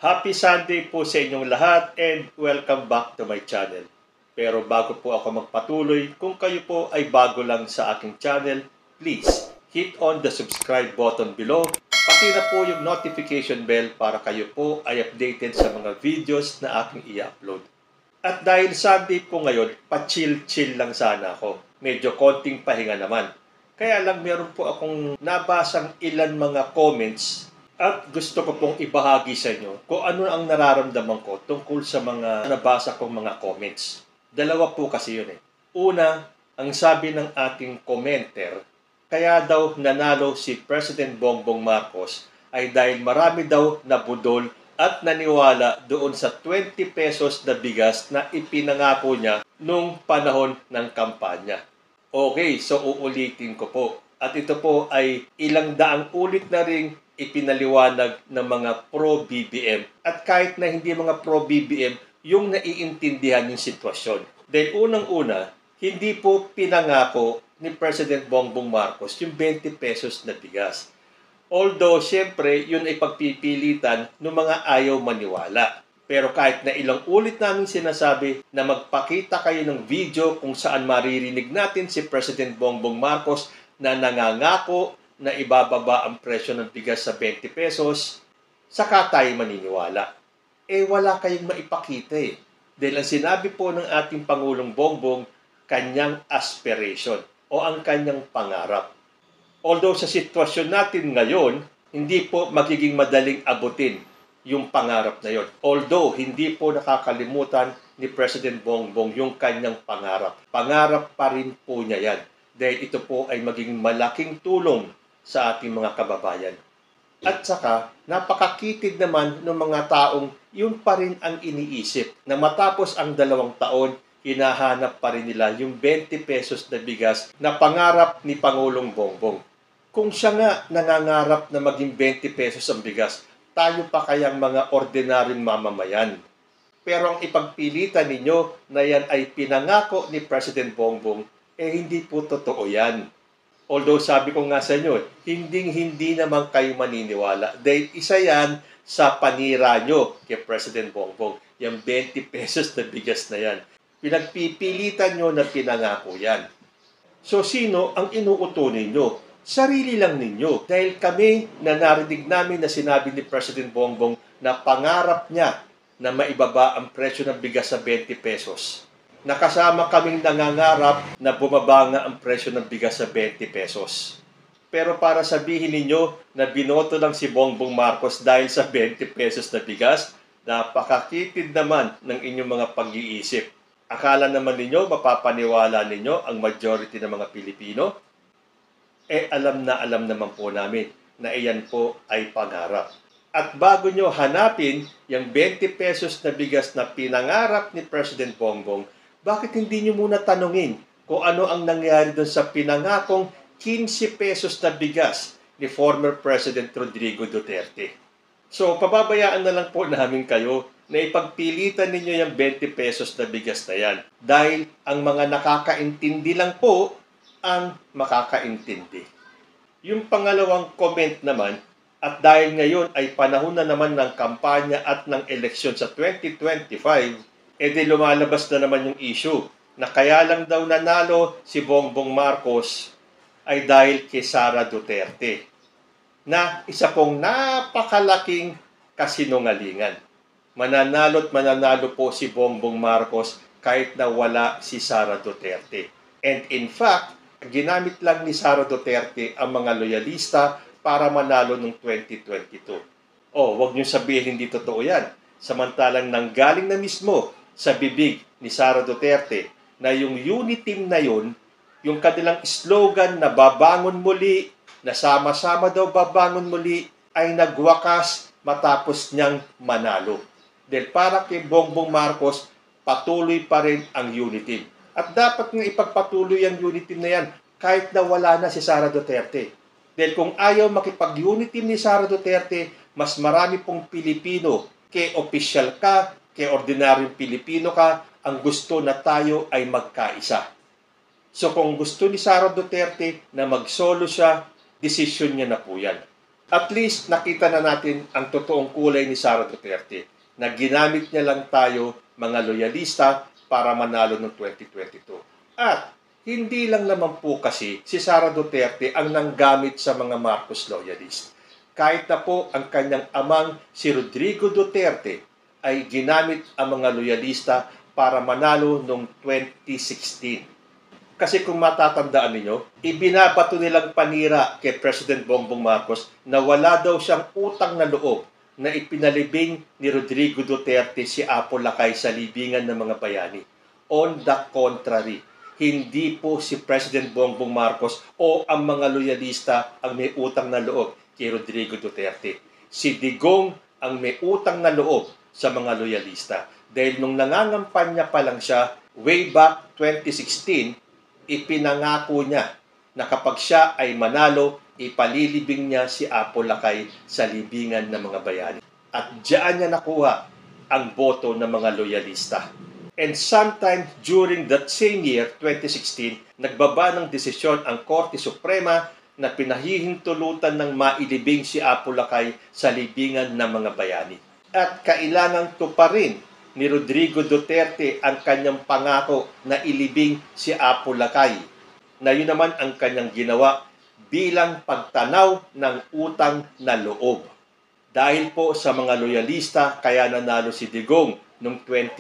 Happy Sunday po sa inyong lahat and welcome back to my channel. Pero bago po ako magpatuloy, kung kayo po ay bago lang sa aking channel, please hit on the subscribe button below. Pati na po yung notification bell para kayo po ay updated sa mga videos na aking i-upload. At dahil Sunday po ngayon, pa-chill-chill lang sana ako. Medyo konting pahinga naman. Kaya lang meron po akong nabasang ilan mga comments at gusto ko pong ibahagi sa inyo kung ano ang nararamdaman ko tungkol sa mga nabasa kong mga comments. Dalawa po kasi yun eh. Una, ang sabi ng ating commenter, kaya daw nanalo si President Bongbong Marcos ay dahil marami daw nabudol at naniwala doon sa 20 pesos na bigas na ipinangako niya nung panahon ng kampanya. Okay, so uulitin ko po. At ito po ay ilang daang ulit na ring ipinaliwanag ng mga pro-BBM. At kahit na hindi mga pro-BBM, yung naiintindihan yung sitwasyon. Dahil unang-una, hindi po pinangako ni President Bongbong Marcos yung 20 pesos na bigas. Although, siyempre, yun ay pagpipilitan ng mga ayaw maniwala. Pero kahit na ilang ulit namin sinasabi na magpakita kayo ng video kung saan maririnig natin si President Bongbong Marcos na nangangako na ibababa ang presyo ng bigas sa 20 pesos, saka tayo maniniwala. Wala kayong maipakita eh. Dahil ang sinabi po ng ating Pangulong Bongbong, kanyang aspiration o ang kanyang pangarap. Although sa sitwasyon natin ngayon, hindi po magiging madaling abutin yung pangarap na yon. Although hindi po nakakalimutan ni President Bongbong yung kanyang pangarap. Pangarap pa rin po niya yan. Dahil ito po ay maging malaking tulong sa ating mga kababayan. At saka, napakakitid naman ng mga taong yun pa rin ang iniisip na matapos ang 2 taon, hinahanap pa rin nila yung 20 pesos na bigas na pangarap ni Pangulong Bongbong. Kung siya nga nangangarap na maging 20 pesos ang bigas, tayo pa kayang mga ordinaryong mamamayan. Pero ang ipagpilitan ninyo na yan ay pinangako ni President Bongbong, hindi po totoo yan. Although sabi ko nga sa inyo, hindi naman kayo maniniwala. Dahil isa yan sa panira nyo kay President Bongbong. Yung 20 pesos na bigas na yan. Pinagpipilitan nyo na pinangako yan. So sino ang inuuto ninyo? Sarili lang ninyo. Dahil kami na narinig namin na sinabi ni President Bongbong na pangarap niya na maibaba ang presyo ng bigas sa 20 pesos. Nakasama kaming nangangarap na bumaba nga ang presyo ng bigas sa 20 pesos. Pero para sabihin ninyo na binoto lang si Bongbong Marcos dahil sa 20 pesos na bigas, napakakitid naman ng inyong mga pag-iisip. Akala naman ninyo, mapapaniwala ninyo ang majority ng mga Pilipino? Alam naman po namin na iyan po ay pangarap. At bago nyo hanapin yung 20 pesos na bigas na pinangarap ni President Bongbong, bakit hindi nyo muna tanungin kung ano ang nangyari doon sa pinangakong 15 pesos na bigas ni former President Rodrigo Duterte? So, pababayaan na lang po namin kayo na ipagpilitan ninyo yung 20 pesos na bigas na yan. Dahil ang mga nakakaintindi lang po ang makakaintindi. Yung pangalawang comment naman, at dahil ngayon ay panahon na naman ng kampanya at ng eleksyon sa 2025, di lumalabas na naman yung issue na kaya lang daw nanalo si Bongbong Marcos ay dahil kay Sara Duterte, na isa pong napakalaking kasinungalingan. Mananalo't mananalo po si Bongbong Marcos kahit na wala si Sara Duterte. And in fact, ginamit lang ni Sara Duterte ang mga loyalista para manalo noong 2022. Wag niyo sabihin hindi totoo yan. Samantalang nanggaling na mismo sa bibig ni Sara Duterte na yung unity team na yun, yung kanilang slogan na babangon muli, na sama-sama daw babangon muli, ay nagwakas matapos niyang manalo. Dahil para kay Bongbong Marcos, patuloy pa rin ang unity team. At dapat nga ipagpatuloy ang unity team na yan kahit na wala na si Sara Duterte. Dahil kung ayaw makipag-unity team ni Sara Duterte, mas marami pong Pilipino, kay opisyal ka, kay ordinaryong Pilipino ka, ang gusto na tayo ay magkaisa. So kung gusto ni Sara Duterte na mag-solo siya, desisyon niya na po yan. At least nakita na natin ang totoong kulay ni Sara Duterte na ginamit niya lang tayo mga loyalista para manalo noong 2022. At hindi lang naman po kasi si Sara Duterte ang nanggamit sa mga Marcos loyalist. Kahit na po ang kanyang amang si Rodrigo Duterte ay ginamit ang mga loyalista para manalo noong 2016. Kasi kung matatandaan ninyo, ibinabato nilang panira kay President Bongbong Marcos na wala daw siyang utang na loob na ipinalibing ni Rodrigo Duterte si Apo Lakay sa libingan ng mga bayani. On the contrary, hindi po si President Bongbong Marcos o ang mga loyalista ang may utang na loob kay Rodrigo Duterte. Si Digong ang may utang na loob sa mga loyalista. Dahil nung nangangampanya pa lang siya, way back 2016, ipinangako niya na kapag siya ay manalo, ipalilibing niya si Apo Lakay sa libingan ng mga bayani. At diyan niya nakuha ang boto ng mga loyalista. And sometime during that same year, 2016, nagbaba ng desisyon ang Korte Suprema na pinahihintulutan ng mailibing si Apo Lakay sa libingan ng mga bayani. At kailangang tuparin ni Rodrigo Duterte ang kanyang pangako na ilibing si Apo Lakay, na yun naman ang kanyang ginawa bilang pagtanaw ng utang na loob. Dahil po sa mga loyalista, kaya nanalo si Digong noong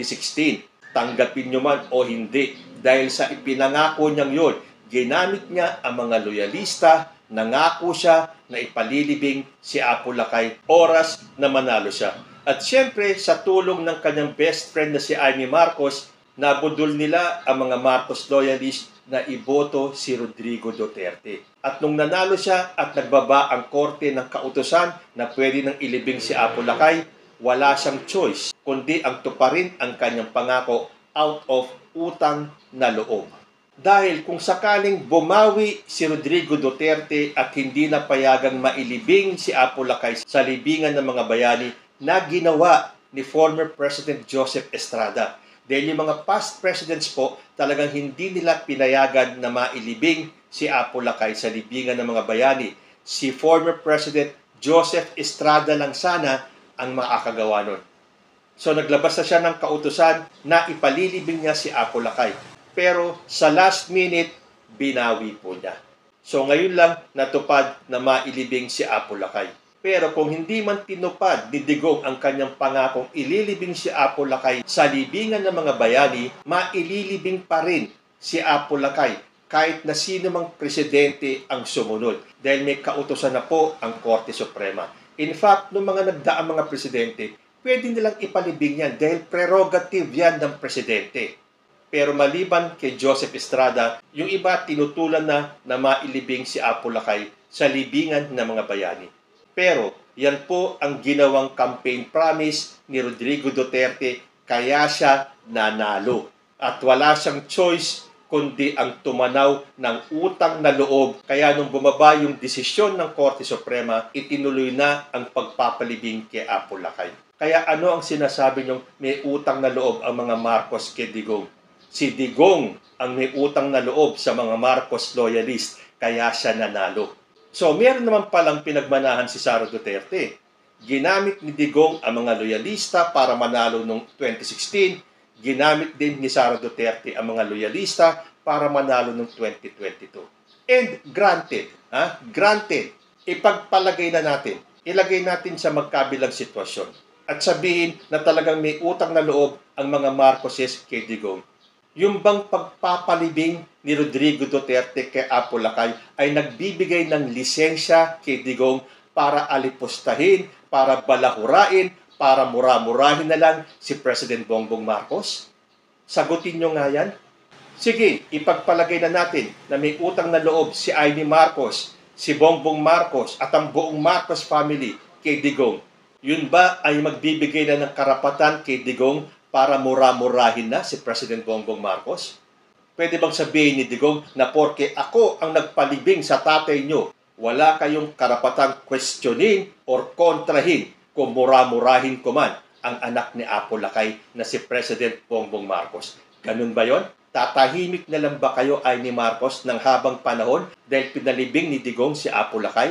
2016. Tanggapin nyo man o hindi, dahil sa ipinangako niyang yun, ginamit niya ang mga loyalista, nangako siya na ipalilibing si Apo Lakay oras na manalo siya. At siyempre, sa tulong ng kanyang best friend na si Amy Marcos, nabudol nila ang mga Marcos loyalist na iboto si Rodrigo Duterte. At nung nanalo siya at nagbaba ang korte ng kautusan na pwede nang ilibing si Apo Lakay, wala siyang choice kundi ang tuparin ang kanyang pangako out of utang na loob. Dahil kung sakaling bumawi si Rodrigo Duterte at hindi na payagang mailibing si Apo Lakay sa libingan ng mga bayani, na ginawa ni former President Joseph Estrada. Dahil yung mga past presidents po, talagang hindi nila pinayagan na mailibing si Apo Lakay sa libingan ng mga bayani. Si former President Joseph Estrada lang sana ang makakagawa nun. So naglabas na siya ng kautusan na ipalilibing niya si Apo Lakay. Pero sa last minute, binawi po niya. So ngayon lang natupad na mailibing si Apo Lakay. Pero kung hindi man tinupad ni Digong ang kanyang pangakong ililibing si Apo Lakay sa libingan ng mga bayani, maililibing pa rin si Apo Lakay kahit na sino mang presidente ang sumunod. Dahil may kautusan na po ang Korte Suprema. In fact, nung mga nagdaang mga presidente, pwede nilang ipalibing yan dahil prerogative yan ng presidente. Pero maliban kay Joseph Estrada, yung iba tinutulan na mailibing si Apo Lakay sa libingan ng mga bayani. Pero yan po ang ginawang campaign promise ni Rodrigo Duterte, kaya siya nanalo. At wala siyang choice kundi ang tumanaw ng utang na loob. Kaya nung bumaba yung desisyon ng Korte Suprema, itinuloy na ang pagpapalibing kay Apo Lakay. Kaya ano ang sinasabi niyong may utang na loob ang mga Marcos kay Digong? Si Digong ang may utang na loob sa mga Marcos loyalist, kaya siya nanalo. So, meron naman palang pinagmanahan si Sara Duterte. Ginamit ni Digong ang mga loyalista para manalo noong 2016. Ginamit din ni Sara Duterte ang mga loyalista para manalo noong 2022. And granted, ipagpalagay na natin, ilagay natin sa magkabilang sitwasyon. At sabihin na talagang may utang na loob ang mga Marcoses kay Digong. Yung bang pagpapalibing ni Rodrigo Duterte kay Apo Lakay ay nagbibigay ng lisensya kay Digong para alipustahin, para balahurain, para mura-murahin na lang si President Bongbong Marcos? Sagutin nyo nga yan. Sige, ipagpalagay na natin na may utang na loob si Amy Marcos, si Bongbong Marcos at ang buong Marcos family kay Digong. Yun ba ay magbibigay na ng karapatan kay Digong para mura-murahin na si President Bongbong Marcos? Pwede bang sabihin ni Digong na porke ako ang nagpalibing sa tatay nyo, wala kayong karapatang questionin or kontrahin kung mura-murahin ko man ang anak ni Apo Lakay na si President Bongbong Marcos? Ganun ba yon? Tatahimik na lang ba kayo ay ni Marcos ng habang panahon dahil pinalibing ni Digong si Apo Lakay?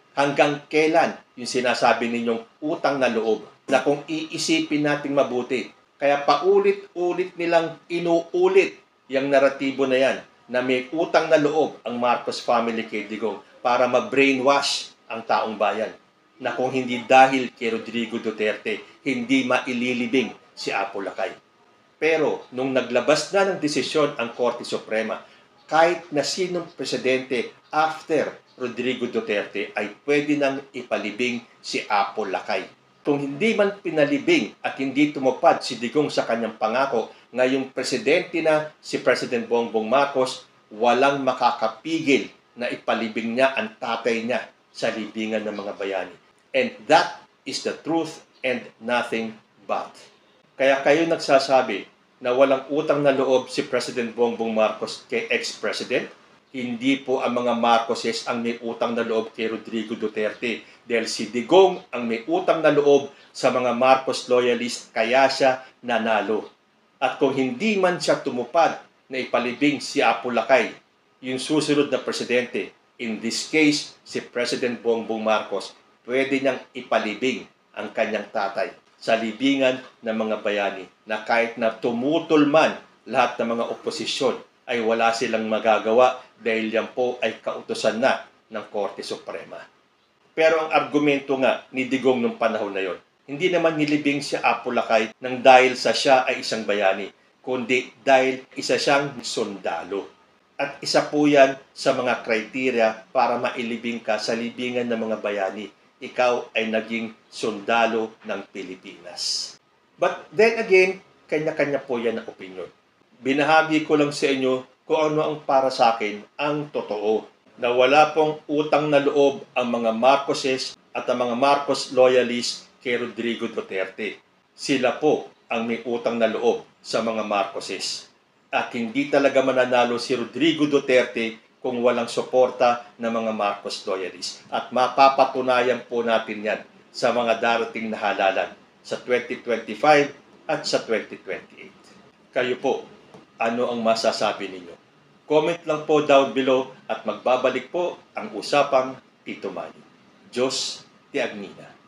Hanggang kailan yung sinasabi ninyong utang na loob na kung iisipin nating mabuti. Kaya paulit-ulit nilang inuulit yung naratibo na yan na may utang na loob ang Marcos family kay Digong para ma-brainwash ang taong bayan na kung hindi dahil kay Rodrigo Duterte, hindi maililibing si Apo Lakay. Pero nung naglabas na ng desisyon ang Korte Suprema, kahit na sinong presidente after Rodrigo Duterte ay pwede nang ipalibing si Apo Lakay. Kung hindi man pinalibing at hindi tumupad si Digong sa kanyang pangako, ngayong presidente na si President Bongbong Marcos, walang makakapigil na ipalibing niya ang tatay niya sa libingan ng mga bayani. And that is the truth and nothing but. Kaya kayo nagsasabi na walang utang na loob si President Bongbong Marcos kay ex-president, hindi po ang mga Marcoses ang may utang na loob kay Rodrigo Duterte dahil si Digong ang may utang na loob sa mga Marcos loyalist kaya siya nanalo. At kung hindi man siya tumupad na ipalibing si Apo Lakay, yung susunod na presidente, in this case si President Bongbong Marcos, pwede niyang ipalibing ang kanyang tatay sa libingan ng mga bayani na kahit na tumutol man lahat ng mga oposisyon ay wala silang magagawa dahil yan po ay kautusan na ng Korte Suprema. Pero ang argumento nga ni Digong nung panahon na yon, hindi naman nilibing si Apo Lakay nang dahil sa siya ay isang bayani, kundi dahil isa siyang sundalo. At isa po yan sa mga kriteria para mailibing ka sa libingan ng mga bayani. Ikaw ay naging sundalo ng Pilipinas. But then again, kanya-kanya po yan ang opinion. Binahagi ko lang sa inyo kung ano ang para sa akin ang totoo. Na wala pong utang na loob ang mga Marcoses at ang mga Marcos loyalists kay Rodrigo Duterte. Sila po ang may utang na loob sa mga Marcoses. At hindi talaga mananalo si Rodrigo Duterte kung walang suporta ng mga Marcos loyalists. At mapapatunayan po natin yan sa mga darating na halalan sa 2025 at sa 2028. Kayo po, ano ang masasabi ninyo? Comment lang po down below at magbabalik po ang usapang Tito Manny. Diyos ti Agnina.